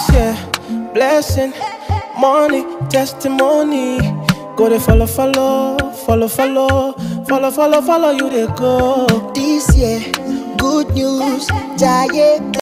This year, blessing, money, testimony. Go to follow, you they go. This year, good news, Jaye.